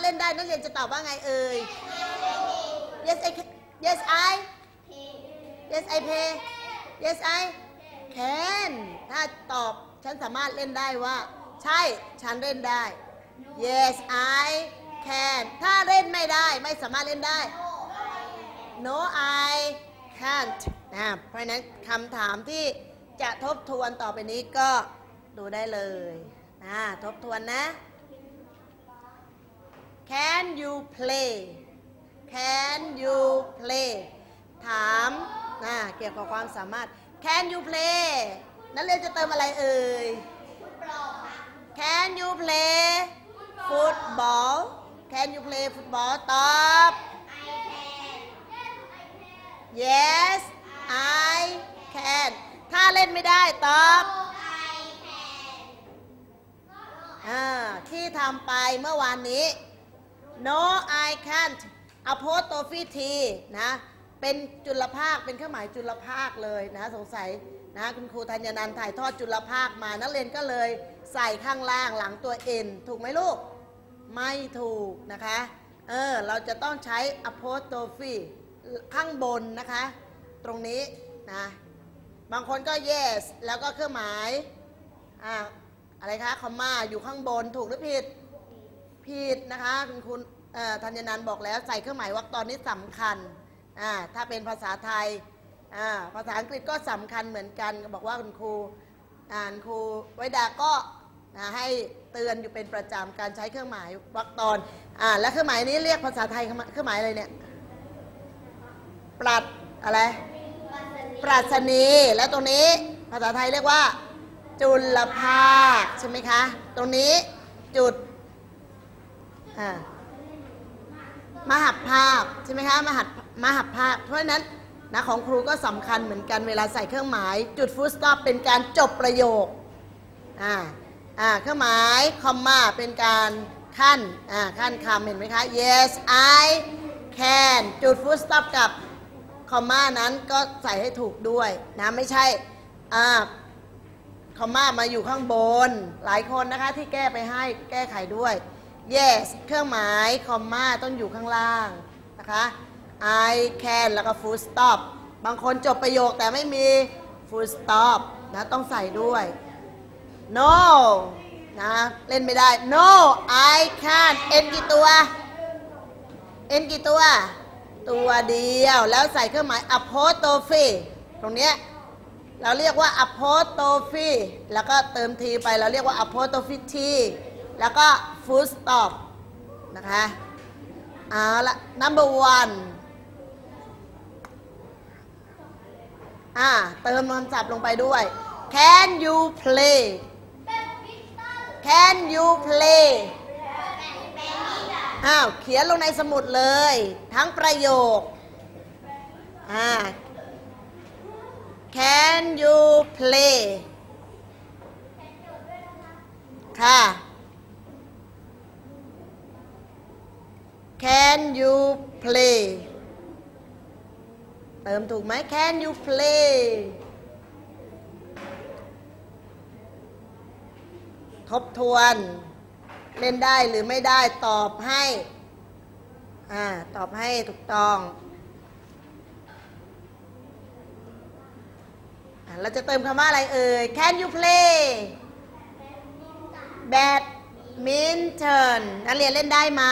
ล่นได้นักเรียนจะตอบว่าไงเอ่ย yes I yes I yes I play yes I can ถ้าตอบฉันสามารถเล่นได้ว่าใช่ฉันเล่นได้ yes I can ถ้าเล่นไม่ได้ไม่สามารถเล่นได้ no I can't นะเพราะฉะนั้นคำถามที่จะทบทวนต่อไปนี้ก็ดูได้เลยทบทวนนะ Can you play Can you play ถามเกี่ยวกับความสามารถ Can you play นักเรียนจะเติมอะไรเอ่ย Can you play football Can you play football ตอบ Yes I can ถ้าเล่นไม่ได้ตอบที่ทำไปเมื่อวานนี้ No I can't apostrophe T นะเป็นจุลภาคเป็นเครื่องหมายจุลภาคเลยนะสงสัยนะคุณครูธัญนันท์ถ่ายทอดจุลภาคมานักเรียนก็เลยใส่ข้างล่างหลังตัว N ถูกไหมลูกไม่ถูกนะคะเราจะต้องใช้ apostrophe ข้างบนนะคะตรงนี้นะบางคนก็ yes แล้วก็เครื่องหมายอะไรคะคอมมาอยู่ข้างบนถูกหรือผิดผิดนะคะคุณธัญนันท์บอกแล้วใส่เครื่องหมายวรรคตอนนี้สำคัญถ้าเป็นภาษาไทยภาษาอังกฤษก็สำคัญเหมือนกันบอกว่าคุณครูไวดาก็ให้เตือนอยู่เป็นประจำการใช้เครื่องหมายวรรคตอนและเครื่องหมายนี้เรียกภาษาไทยเครื่องหมายอะไรเนี่ยปรัชอะไรปรัชนีแล้วตรงนี้ภาษาไทยเรียกว่าจุลภาคใช่ไหมคะตรงนี้จุดมหัพภาคใช่ไหมคะมหัพภาคเพราะฉะนั้นนะของครูก็สำคัญเหมือนกันเวลาใส่เครื่องหมายจุดฟูลสต็อปเป็นการจบประโยคเครื่องหมายคอมมาเป็นการขั้นคำเห็นไหมคะ yes I can จุดฟูลสต็อปกับคอมมานั้นก็ใส่ให้ถูกด้วยนะไม่ใช่คอมมามาอยู่ข้างบนหลายคนนะคะที่แก้ไปให้แก้ไขด้วย yes เครื่องหมายคอมมาต้องอยู่ข้างล่างนะคะ I can แล้วก็ full stop บางคนจบประโยคแต่ไม่มี full stop นะต้องใส่ด้วย no นะเล่นไม่ได้ no I can't n กี่ตัว n กี่ตัวตัวเดียวแล้วใส่เครื่องหมาย apostrophe ตรงเนี้ยเราเรียกว่า apostrophe แล้วก็เติม t ไปเราเรียกว่า apostrophe t แล้วก็ full stop นะคะเอาละ number one เติมคำศัพท์ลงไปด้วย can you play can you play เขียนลงในสมุดเลยทั้งประโยคCan you play ค่ะ Can you play เติมถูกไหม Can you play ทบทวนเล่นได้หรือไม่ได้ตอบให้ตอบให้ถูกต้องเราจะเติมคำว่าอะไรเอ่ย Can you play badminton นักเรียนเล่นได้ไหม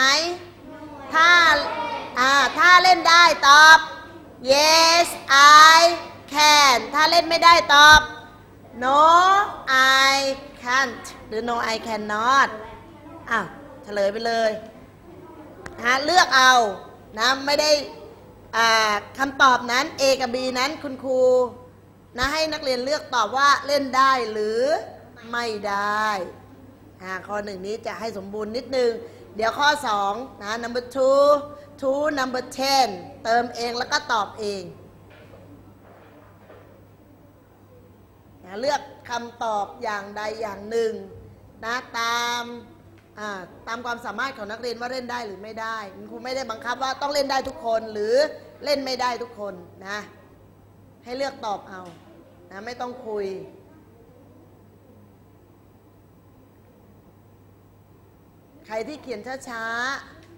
ถ้าเล่นได้ตอบ yes I can ถ้าเล่นไม่ได้ตอบ no I can't หรือ no I cannot เฉลยไปเลยเลือกเอานะไม่ได้คำตอบนั้น A กับ B นั้นคุณครูนะให้นักเรียนเลือกตอบว่าเล่นได้หรือไม่ได้ข้อหนึ่งนี้จะให้สมบูรณ์นิดนึงเดี๋ยวข้อ2นะ number 2 to number 10 เติมเองแล้วก็ตอบเองเลือกคำตอบอย่างใดอย่างหนึ่งนะตามความสามารถของนักเรียนว่าเล่นได้หรือไม่ได้คุณครูไม่ได้บังคับว่าต้องเล่นได้ทุกคนหรือเล่นไม่ได้ทุกคนนะให้เลือกตอบเอานะไม่ต้องคุยใครที่เขียนช้าๆ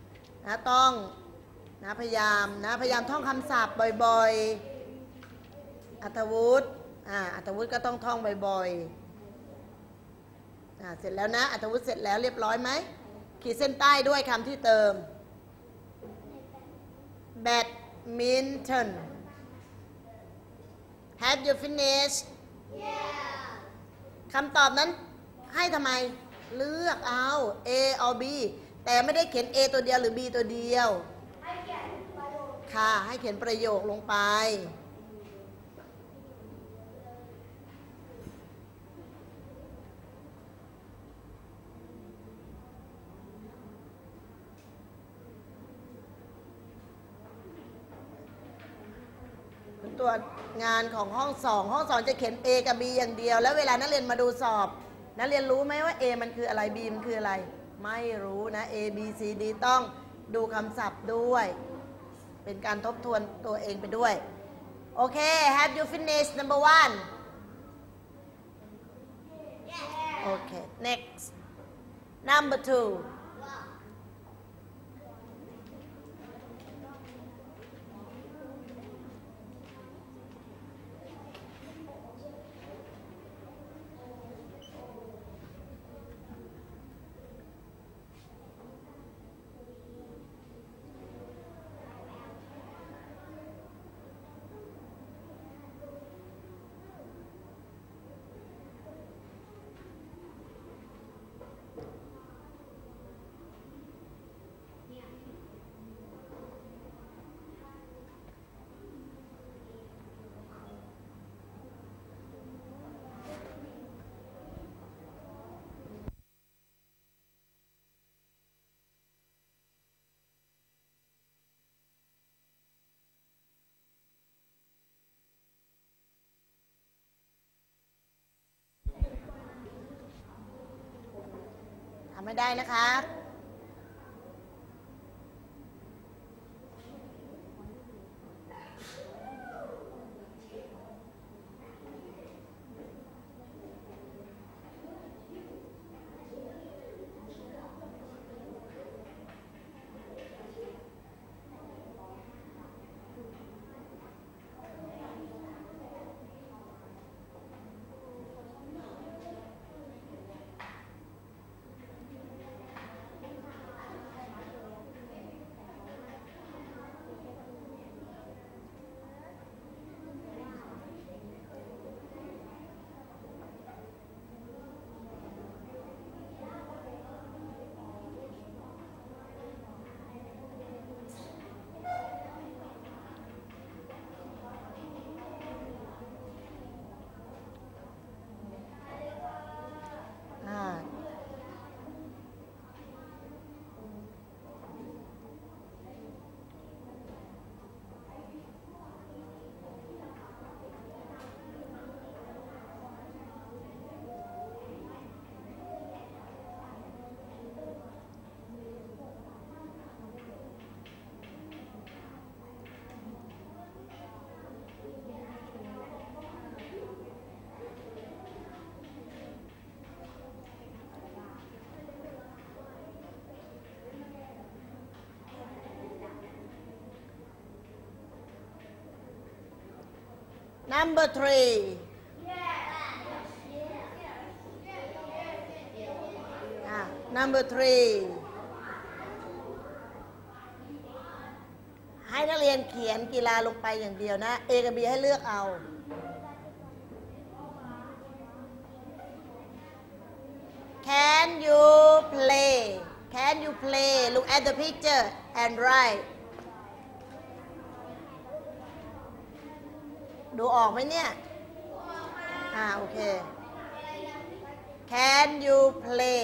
นะต้องนะพยายามท่องคำศัพท์บ่อยๆอัตวุฒิอัตวุฒิก็ต้องท่องบ่อยๆเสร็จแล้วนะอัตวุฒิเสร็จแล้วเรียบร้อยไหมขีดเส้นใต้ด้วยคำที่เติม badminton have you finished คำตอบนั้นให้ทำไมเลือกเอา A or B แต่ไม่ได้เขียน A ตัวเดียวหรือ B ตัวเดียวค่ะให้เขียนประโยคลงไปตัวงานของห้องสองจะเขียน A กับ B อย่างเดียวแล้วเวลานักเรียนมาดูสอบนักเรียนรู้ไหมว่า A มันคืออะไร B มันคืออะไรไม่รู้นะ A B C D ต้องดูคำศัพท์ด้วยเป็นการทบทวนตัวเองไปด้วยโอเค Have you finished number 1 โอเค next number 2ทำไม่ได้นะคะNumber 3 Number 3ให้นักเรียนเขียนกีฬาลงไปอย่างเดียวนะ A กับ B ให้เลือกเอา Can you play Can you play Look at the picture and write ดูออกไหมเนี่ยโอเค Can you play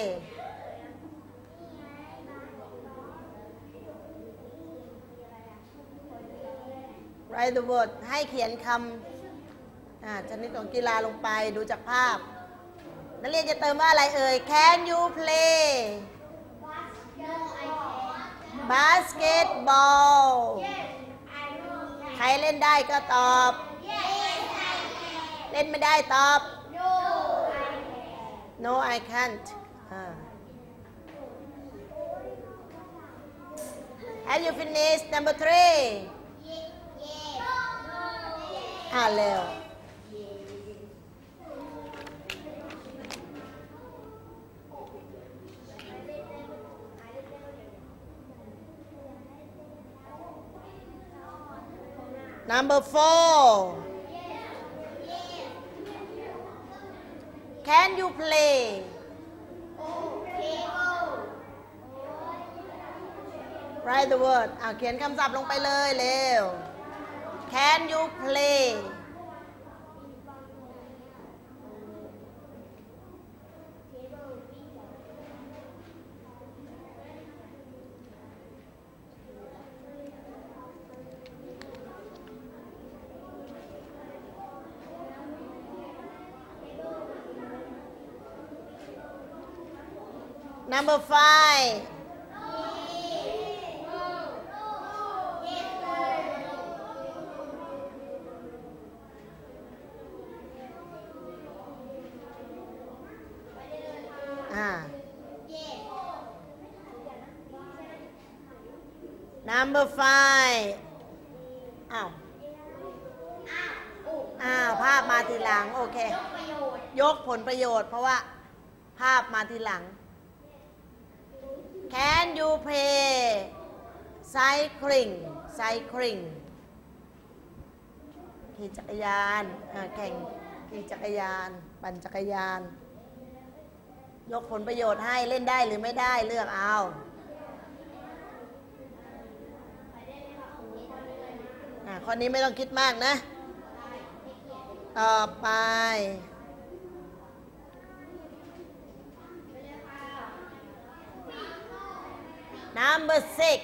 Write the word ให้เขียนคำชนิดของกีฬาลงไปดูจากภาพนักเรียนจะเติมว่าอะไรเอ่ย Can you play basketball ใครเล่นได้ก็ตอบเล่นไม่ได้ตอบ No I can't Have you finished number 3 เร็วNumber 4 Can you play Write the word เขียนคำศัพท์ลงไปเลยเร็ว Can you play Number 5 Number 5ภาพมาทีหลังโอเคยกผลประโยชน์เพราะว่าภาพมาทีหลัง Can you play cycling ขี่จักรยานแข่งขี่จักรยานปั่นจักรยานยกผลประโยชน์ให้เล่นได้หรือไม่ได้เลือกเอาข้อนี้ไม่ต้องคิดมากนะต่อไป Number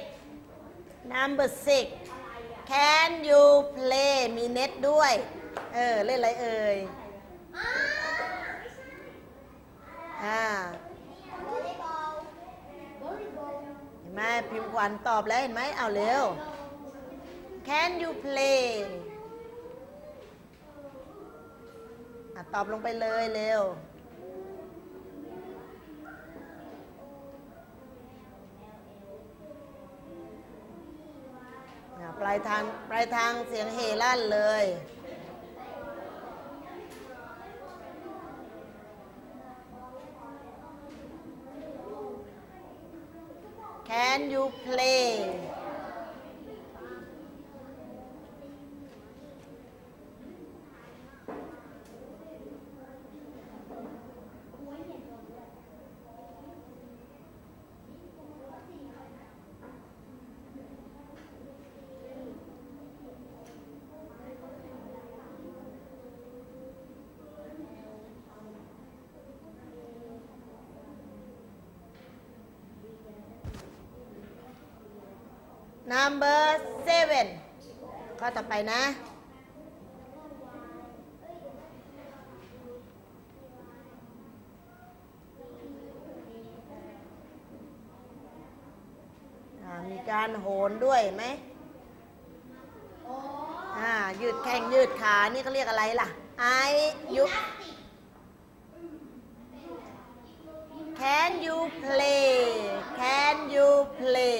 6 Can you play มีเน็ตด้วยเล่นอะไรเอ่ยเห็นไหมพิมพ์ขวัญตอบแล้วเห็นไหมเอาเร็ว Can you play ตอบลงไปเลยเร็วปลายทางเสียงเฮลั่นเลย Can you play Number 7 ข้อต่อไปนะมีการโหนด้วยไหมยืดแข้งยืดขานี่เขาเรียกอะไรล่ะCan you play Can you play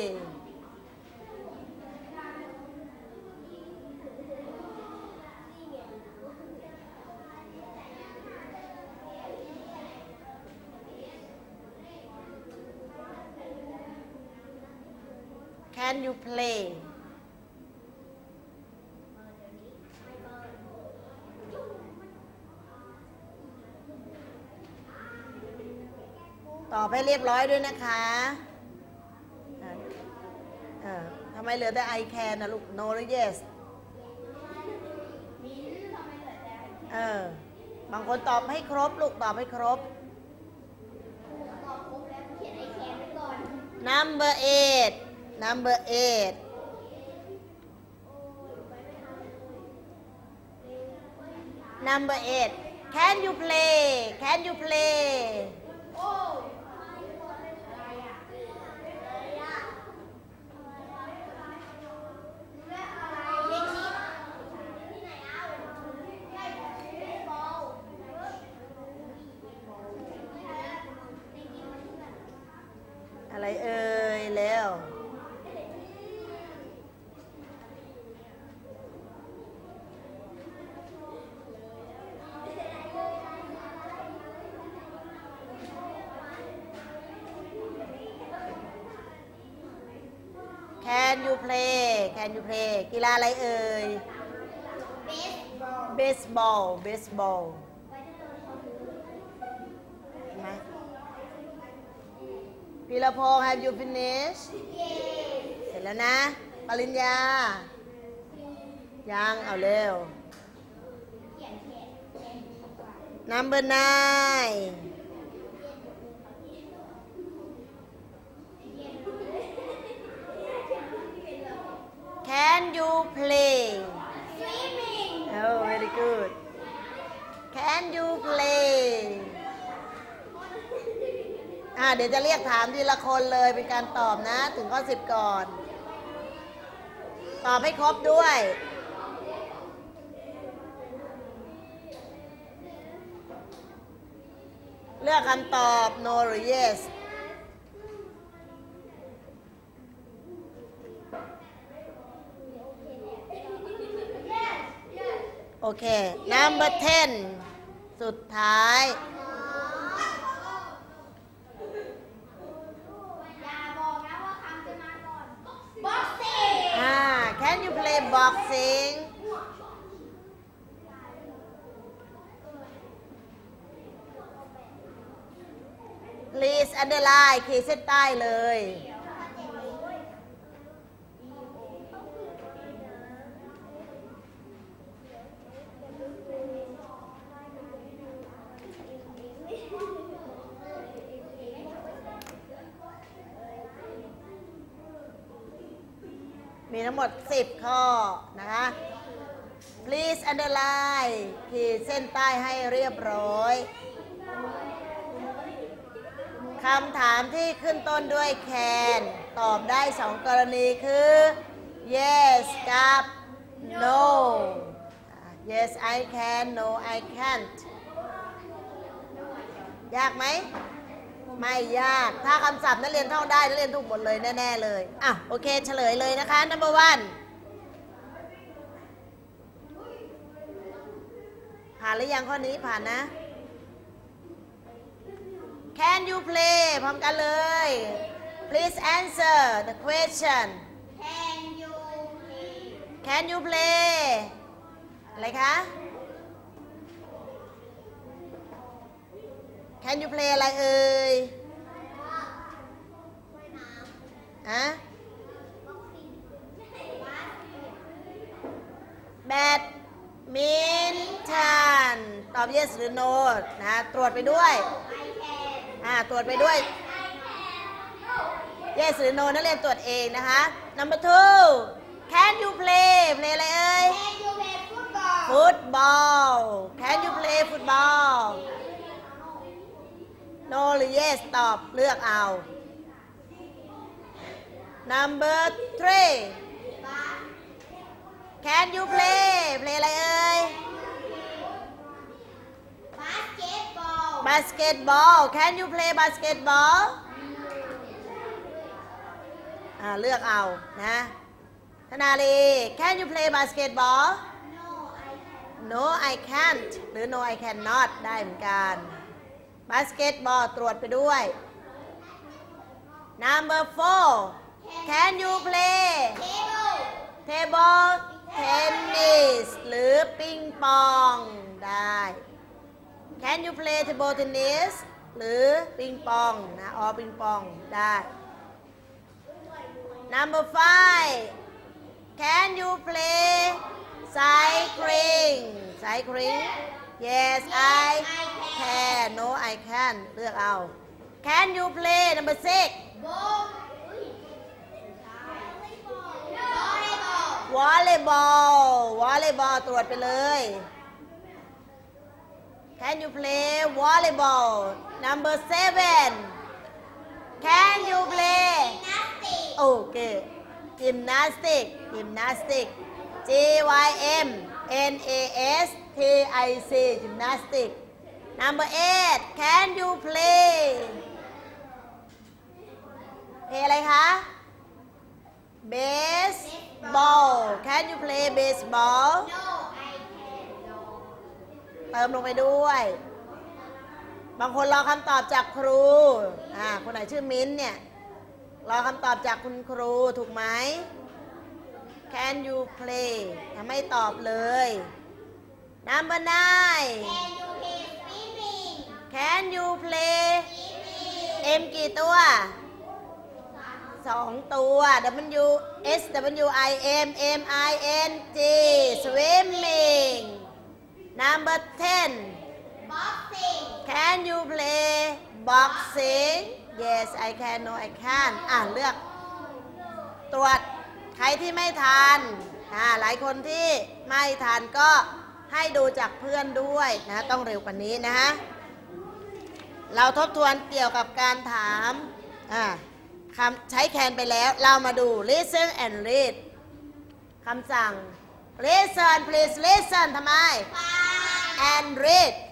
Can you play ตอบให้เรียบร้อยด้วยนะคะทำไมเหลือแต่ I can นะลูก no หรือ yes บางคนตอบให้ครบลูกตอบให้ครบ Number 8 Number 8 Can you play Can you playอะไรเอ่ยแล้ว Can you play Can you play กีฬาอะไรเอ่ย Baseball Baseball เห็นไหมพีรพงษ์ Have you finished เสร็จแล้วนะปริญญายังเอาเร็ว Number 9 Can you play Oh very good Can you play เดี๋ยวจะเรียกถามทีละคนเลยเป็นการตอบนะถึงข้อ10ก่อนตอบให้ครบด้วยเลือกคำตอบ no หรือ yes โอเค number 10 สุดท้ายCan you play boxing Please underline ขีดเส้นใต้เลยมีทั้งหมด10ข้อนะคะ Please underline ขีดเส้นใต้ให้เรียบร้อยคำถามที่ขึ้นต้นด้วย can ตอบได้2กรณีคือ yes กับ no yes I can no I can't ยากไหมไม่ยากถ้าคำศัพท์นักเรียนท่องได้นักเรียนถูกหมดเลยแน่ๆเลยโอเคเฉลยเลยนะคะ number 1ผ่านหรือยังข้อนี้ผ่านนะ Can you play พร้อมกันเลย Please answer the question Can you play อะไรคะ Can you play อะไรเอ่ยแบดมินตันตอบ yes หรือ no นะตรวจไปด้วยตรวจไปด้วย yes หรือ no นักเรียนตรวจเองนะคะ number 2 Can you play อะไรเอ่ย football Can you play football no หรือ yes ตอบเลือกเอา number 3 Can you play อะไรเอ่ย basketball Can you play basketball เลือกเอานะธนาลี Can you play basketball No I can't หรือ No I cannot ได้เหมือนกัน basketball ตรวจไปด้วย number 4 Can you play table tennis หรือปิงปองได้ Can you play table tennis หรือปิงปองนะปิงปองได้ number 5 Can you play cycling Yes I can No I can เลือกเอา Can you play number 6 volleyball ตรวจไปเลย Can you play volleyball number 7 Can you play Okay gymnastic gymnastic number 8 Can you play อะไรคะ baseball Can you play baseball เติมลงไปด้วยบางคนรอคำตอบจากครูคนไหนชื่อมิ้นเนี่ยรอคำตอบจากคุณครูถูกไหม Can you play ไม่ตอบเลย Number 9 Can you play M กี่ตัว2 ตัว W S W I M M I N G swimming Number 10 Can you play boxing Yes I can No I can เลือกตรวจใครที่ไม่ทันหลายคนที่ไม่ทันก็ให้ดูจากเพื่อนด้วยนะต้องเร็วกว่านี้นะฮะเราทบทวนเกี่ยวกับการถามคำใช้แคนไปแล้วเรามาดู listen and read คำสั่ง listen please listen ทำไม and read